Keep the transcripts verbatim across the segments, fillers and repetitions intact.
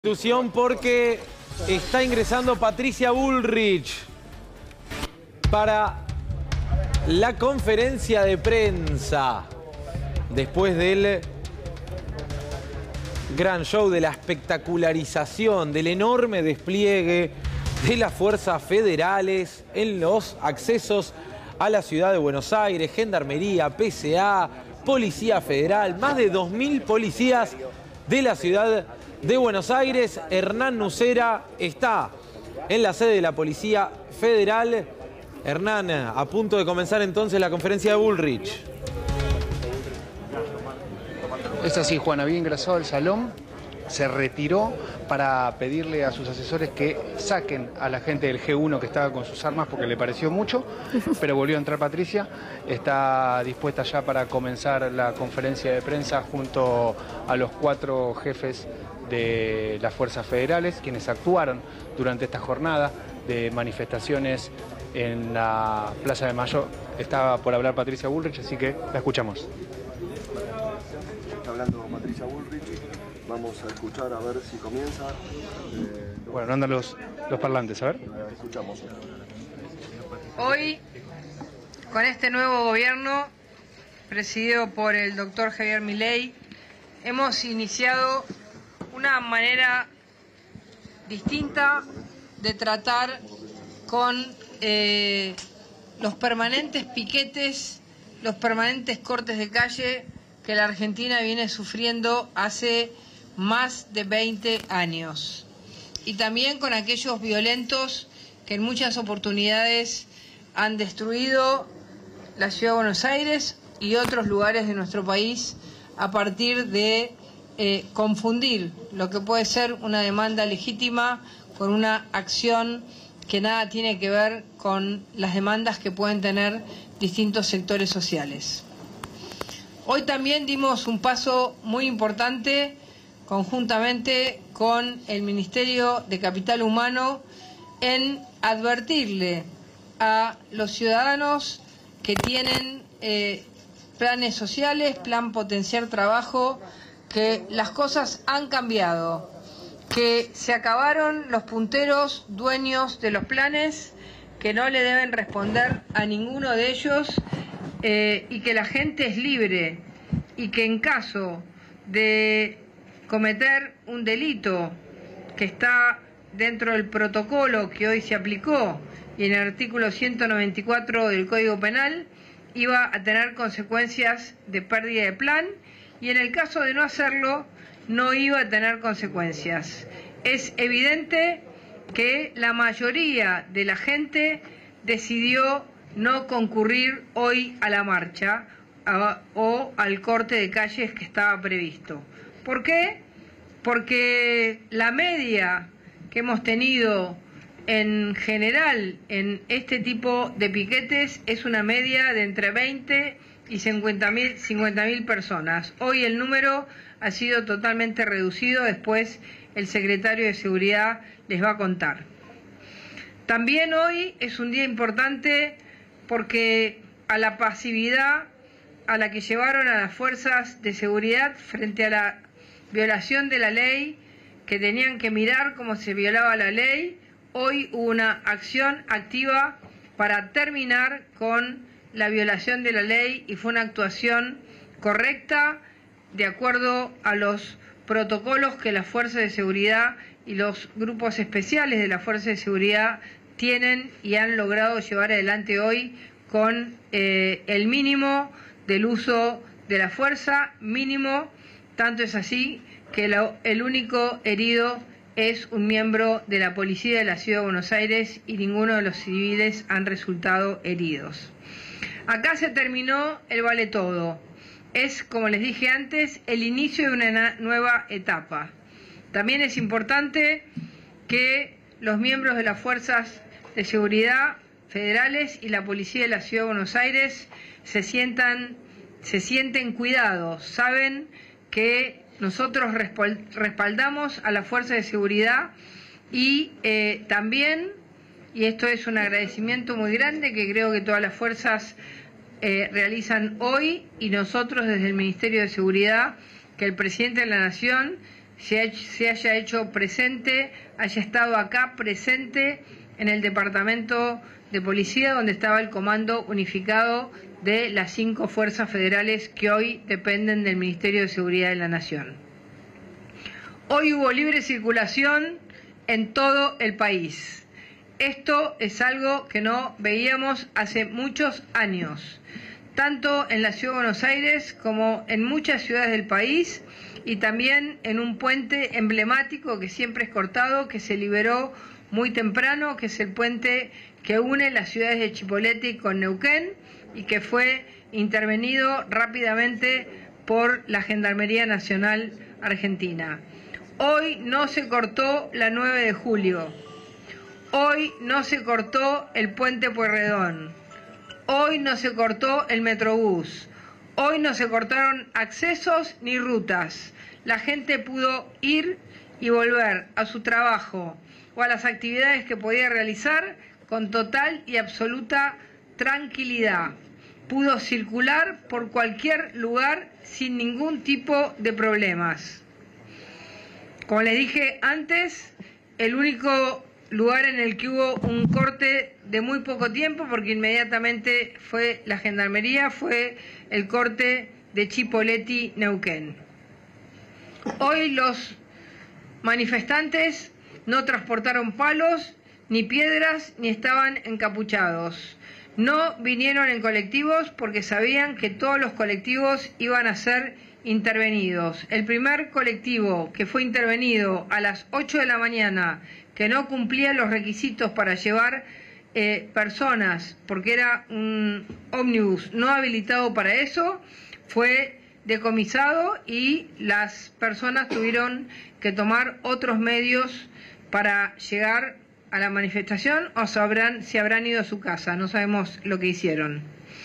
Institución porque está ingresando Patricia Bullrich para la conferencia de prensa después del gran show, de la espectacularización, del enorme despliegue de las fuerzas federales en los accesos a la ciudad de Buenos Aires, Gendarmería, P C A, Policía Federal, más de dos mil policías de la ciudad de Buenos Aires. Hernán Nucera está en la sede de la Policía Federal. Hernán, a punto de comenzar entonces la conferencia de Bullrich. Es así, Juan, había ingresado al salón, se retiró para pedirle a sus asesores que saquen a la gente del G uno que estaba con sus armas porque le pareció mucho, pero volvió a entrar Patricia, está dispuesta ya para comenzar la conferencia de prensa junto a los cuatro jefes de las fuerzas federales, quienes actuaron durante esta jornada de manifestaciones en la Plaza de Mayo. Estaba por hablar Patricia Bullrich, así que la escuchamos. Está hablando Patricia Bullrich, vamos a escuchar a ver si comienza. Eh, bueno, no andan los, los parlantes, a ver. Escuchamos. Hoy, con este nuevo gobierno, presidido por el doctor Javier Milei, hemos iniciado una manera distinta de tratar con eh, los permanentes piquetes, los permanentes cortes de calle que la Argentina viene sufriendo hace más de veinte años. Y también con aquellos violentos que en muchas oportunidades han destruido la ciudad de Buenos Aires y otros lugares de nuestro país a partir de eh, confundir lo que puede ser una demanda legítima con una acción que nada tiene que ver con las demandas que pueden tener distintos sectores sociales. Hoy también dimos un paso muy importante conjuntamente con el Ministerio de Capital Humano en advertirle a los ciudadanos que tienen eh, planes sociales, plan Potenciar Trabajo, que las cosas han cambiado, que se acabaron los punteros dueños de los planes, que no le deben responder a ninguno de ellos eh, y que la gente es libre y que en caso de cometer un delito que está dentro del protocolo que hoy se aplicó y en el artículo ciento noventa y cuatro del Código Penal, iba a tener consecuencias de pérdida de plan y en el caso de no hacerlo no iba a tener consecuencias. Es evidente que la mayoría de la gente decidió no concurrir hoy a la marcha a, o al corte de calles que estaba previsto. ¿Por qué? Porque la media que hemos tenido en general en este tipo de piquetes es una media de entre veinte y cincuenta mil personas. Hoy el número ha sido totalmente reducido, después el secretario de Seguridad les va a contar. También hoy es un día importante porque a la pasividad a la que llevaron a las fuerzas de seguridad frente a la violación de la ley, que tenían que mirar cómo se violaba la ley, hoy hubo una acción activa para terminar con la violación de la ley y fue una actuación correcta de acuerdo a los protocolos que las fuerzas de seguridad y los grupos especiales de las fuerzas de seguridad tienen y han logrado llevar adelante hoy con eh, el mínimo del uso de la fuerza, mínimo, tanto es así que lo, el único herido es un miembro de la policía de la Ciudad de Buenos Aires y ninguno de los civiles han resultado heridos. Acá se terminó el vale todo. Es, como les dije antes, el inicio de una nueva etapa. También es importante que los miembros de las fuerzas de seguridad federales y la policía de la Ciudad de Buenos Aires se sientan, se sienten cuidados. Saben que nosotros respaldamos a la fuerza de seguridad y eh, también, y esto es un agradecimiento muy grande que creo que todas las fuerzas eh, realizan hoy y nosotros desde el Ministerio de Seguridad, que el presidente de la Nación se, se haya hecho presente, haya estado acá presente en el Departamento de Policía, donde estaba el Comando Unificado de las cinco fuerzas federales que hoy dependen del Ministerio de Seguridad de la Nación. Hoy hubo libre circulación en todo el país. Esto es algo que no veíamos hace muchos años, tanto en la Ciudad de Buenos Aires como en muchas ciudades del país, y también en un puente emblemático que siempre es cortado, que se liberó muy temprano, que es el puente que une las ciudades de Chipoleti con Neuquén y que fue intervenido rápidamente por la Gendarmería Nacional Argentina. Hoy no se cortó la nueve de julio, hoy no se cortó el puente Pueyrredón, hoy no se cortó el Metrobús, hoy no se cortaron accesos ni rutas. La gente pudo ir y volver a su trabajo o a las actividades que podía realizar con total y absoluta tranquilidad. Pudo circular por cualquier lugar sin ningún tipo de problemas. Como les dije antes, el único lugar en el que hubo un corte de muy poco tiempo, porque inmediatamente fue la Gendarmería, fue el corte de Chipoleti-Neuquén. Hoy los manifestantes no transportaron palos, ni piedras, ni estaban encapuchados. No vinieron en colectivos porque sabían que todos los colectivos iban a ser intervenidos. El primer colectivo que fue intervenido a las ocho de la mañana, que no cumplía los requisitos para llevar eh, personas, porque era un ómnibus no habilitado para eso, fue decomisado y las personas tuvieron que tomar otros medios para llegar a la manifestación, o sabrán si habrán ido a su casa, no sabemos lo que hicieron.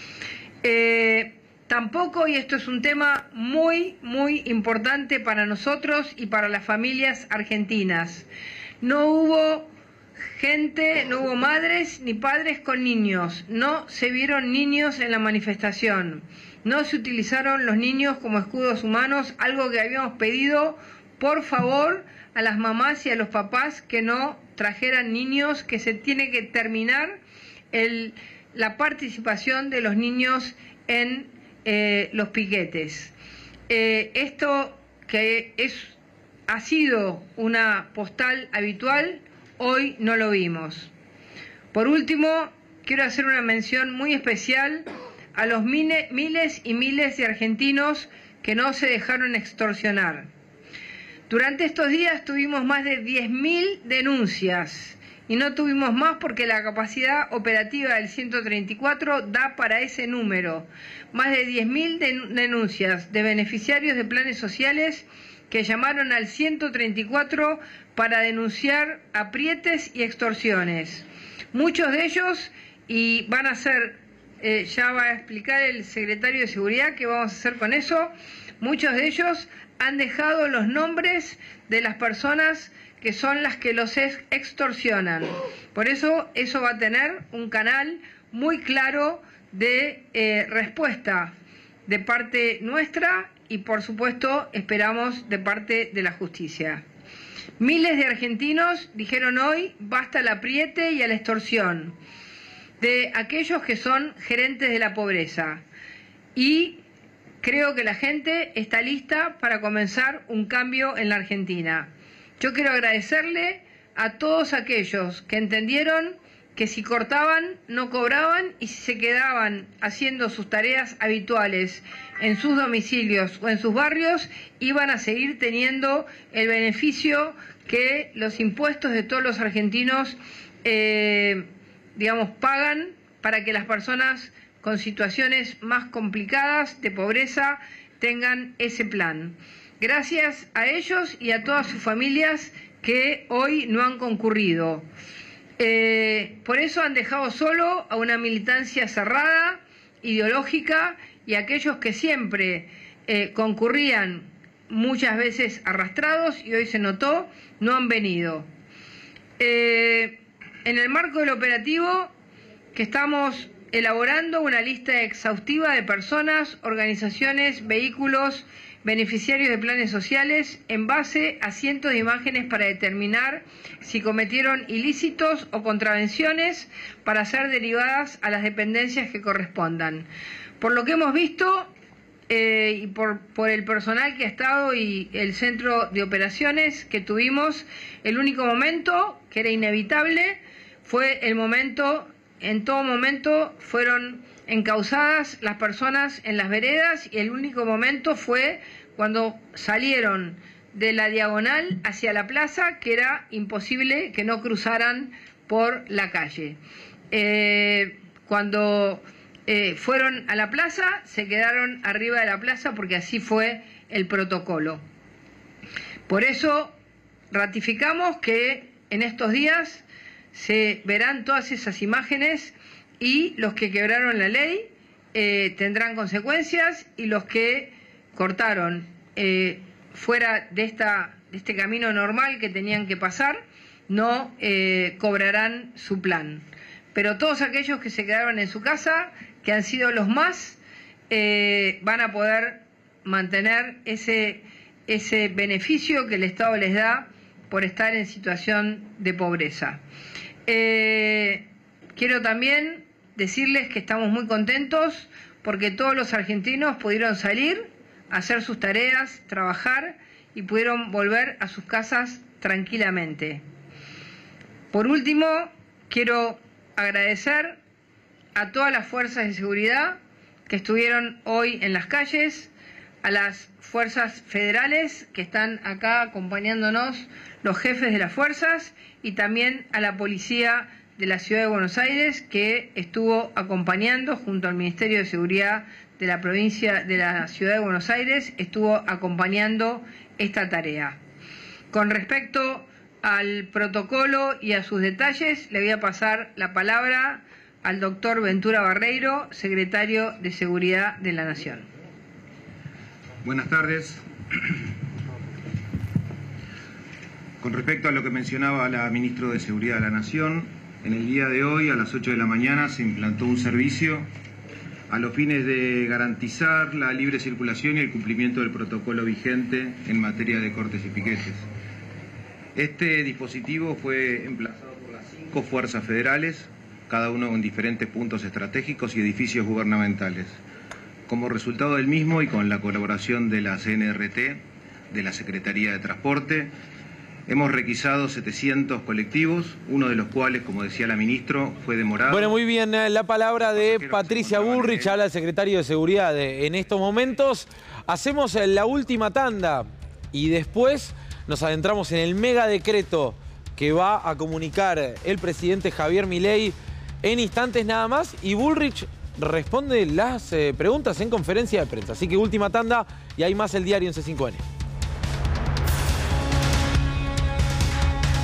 Eh, tampoco, y esto es un tema muy, muy importante para nosotros y para las familias argentinas, no hubo gente, no hubo madres ni padres con niños, no se vieron niños en la manifestación, no se utilizaron los niños como escudos humanos, algo que habíamos pedido, por favor, a las mamás y a los papás que no trajeran niños, que se tiene que terminar el, la participación de los niños en eh, los piquetes. Eh, esto que es, ha sido una postal habitual, hoy no lo vimos. Por último, quiero hacer una mención muy especial a los mine, miles y miles de argentinos que no se dejaron extorsionar. Durante estos días tuvimos más de diez mil denuncias y no tuvimos más porque la capacidad operativa del ciento treinta y cuatro da para ese número. Más de diez mil denuncias de beneficiarios de planes sociales que llamaron al ciento treinta y cuatro para denunciar aprietes y extorsiones. Muchos de ellos, y van a ser, eh, ya va a explicar el secretario de Seguridad qué vamos a hacer con eso, muchos de ellos han dejado los nombres de las personas que son las que los extorsionan. Por eso, eso va a tener un canal muy claro de eh, respuesta de parte nuestra y, por supuesto, esperamos de parte de la justicia. Miles de argentinos dijeron hoy basta al apriete y a la extorsión de aquellos que son gerentes de la pobreza. Y creo que la gente está lista para comenzar un cambio en la Argentina. Yo quiero agradecerle a todos aquellos que entendieron que si cortaban, no cobraban, y si se quedaban haciendo sus tareas habituales en sus domicilios o en sus barrios, iban a seguir teniendo el beneficio que los impuestos de todos los argentinos, eh, digamos, pagan para que las personas con situaciones más complicadas de pobreza tengan ese plan. Gracias a ellos y a todas sus familias que hoy no han concurrido. Eh, por eso han dejado solo a una militancia cerrada, ideológica, y a aquellos que siempre eh, concurrían, muchas veces arrastrados, y hoy se notó, no han venido. Eh, en el marco del operativo que estamos elaborando una lista exhaustiva de personas, organizaciones, vehículos, beneficiarios de planes sociales en base a cientos de imágenes para determinar si cometieron ilícitos o contravenciones para ser derivadas a las dependencias que correspondan. Por lo que hemos visto eh, y por, por el personal que ha estado y el centro de operaciones que tuvimos, el único momento que era inevitable fue el momento, en todo momento fueron encausadas las personas en las veredas y el único momento fue cuando salieron de la diagonal hacia la plaza, que era imposible que no cruzaran por la calle. Eh, cuando eh, fueron a la plaza, se quedaron arriba de la plaza porque así fue el protocolo. Por eso ratificamos que en estos días se verán todas esas imágenes y los que quebraron la ley eh, tendrán consecuencias y los que cortaron eh, fuera de, esta, de este camino normal que tenían que pasar no eh, cobrarán su plan. Pero todos aquellos que se quedaron en su casa, que han sido los más, eh, van a poder mantener ese, ese beneficio que el Estado les da por estar en situación de pobreza. Eh, quiero también decirles que estamos muy contentos porque todos los argentinos pudieron salir, hacer sus tareas, trabajar y pudieron volver a sus casas tranquilamente. Por último, quiero agradecer a todas las fuerzas de seguridad que estuvieron hoy en las calles, a las fuerzas federales que están acá acompañándonos, los jefes de las fuerzas, y también a la policía de la Ciudad de Buenos Aires, que estuvo acompañando junto al Ministerio de Seguridad de la provincia de la Ciudad de Buenos Aires, estuvo acompañando esta tarea. Con respecto al protocolo y a sus detalles, le voy a pasar la palabra al doctor Ventura Barreiro, secretario de Seguridad de la Nación. Buenas tardes. Con respecto a lo que mencionaba la ministra de Seguridad de la Nación, en el día de hoy, a las ocho de la mañana, se implantó un servicio a los fines de garantizar la libre circulación y el cumplimiento del protocolo vigente en materia de cortes y piquetes. Este dispositivo fue emplazado por las cinco fuerzas federales, cada uno en diferentes puntos estratégicos y edificios gubernamentales. Como resultado del mismo y con la colaboración de la C N R T, de la Secretaría de Transporte, hemos requisado setecientos colectivos, uno de los cuales, como decía la ministra, fue demorado. Bueno, muy bien, la palabra de Patricia Bullrich, habla el secretario de Seguridad de, en estos momentos. Hacemos la última tanda y después nos adentramos en el mega decreto que va a comunicar el presidente Javier Milei en instantes nada más, y Bullrich responde las eh, preguntas en conferencia de prensa. Así que última tanda y hay más el diario en C cinco N.